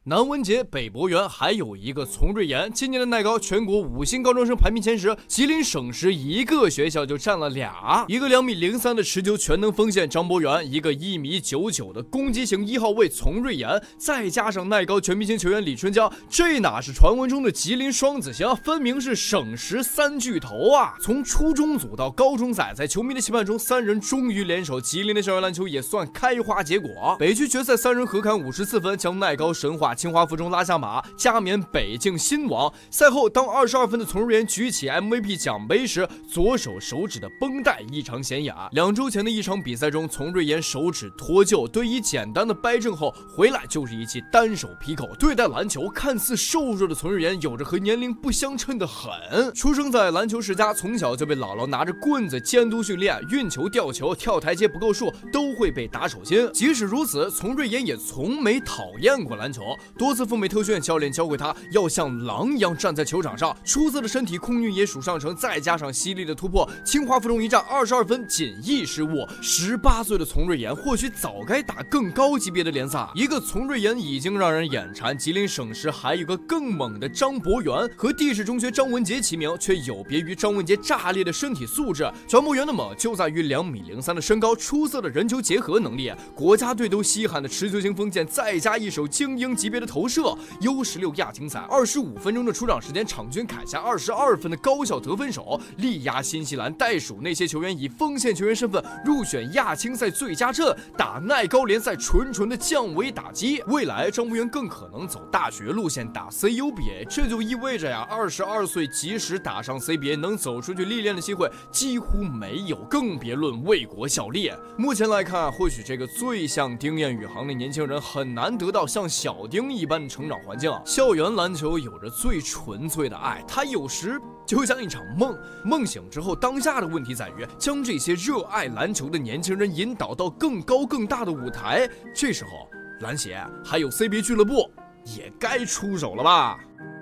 南文杰、北博园，还有一个从瑞岩。今年的奈高全国5星高中生排名前10，吉林省实一个学校就占了俩，一个2.03米的持球全能锋线张博元，一个1.99米的攻击型1号位从瑞岩，再加上奈高全明星球员李春江，这哪是传闻中的吉林双子星，分明是省实3巨头啊！从初中组到高中赛，在球迷的期盼中，3人终于联手，吉林的校园篮球也算开花结果。北区决赛3人合砍54分，将奈高神话清华附中拉下马，加冕北境新王。赛后，当22分的从瑞岩举起 MVP 奖杯时，左手手指的绷带异常显眼。2周前的一场比赛中，从瑞岩手指脱臼，队医简单的掰正后，回来就是一记单手劈扣。对待篮球，看似瘦弱的从瑞岩有着和年龄不相称的狠。出生在篮球世家，从小就被姥姥拿着棍子监督训练，运球、吊球、跳台阶不够数都会被打手心。即使如此，从瑞岩也从没讨厌过篮球。多次赴美特训，教练教会他要像狼一样站在球场上。出色的身体，空运也数上乘，再加上犀利的突破，清华附中一战22分，仅1失误。18岁的从瑞岩或许早该打更高级别的联赛。一个从瑞岩已经让人眼馋，吉林省实还有个更猛的张博元，和地势中学张文杰齐名，却有别于张文杰炸裂的身体素质。张博元的猛就在于2.03米的身高，出色的人球结合能力，国家队都稀罕的持球型锋线，再加一手精英级别的投射。U16亚青赛25分钟的出场时间，场均砍下22分的高效得分手，力压新西兰，袋鼠那些球员以锋线球员身份入选亚青赛最佳阵，打奈高联赛纯的降维打击。未来张博元更可能走大学路线打 CUBA， 这就意味着呀，22岁即使打上 CBA， 能走出去历练的机会几乎没有，更别论为国效力。目前来看，或许这个最像丁彦雨航的年轻人很难得到像小丁一般的成长环境。校园篮球有着最纯粹的爱，它有时就像一场梦，梦醒之后，当下的问题在于将这些热爱篮球的年轻人引导到更高更大的舞台。这时候，篮协还有 CBA 俱乐部也该出手了吧。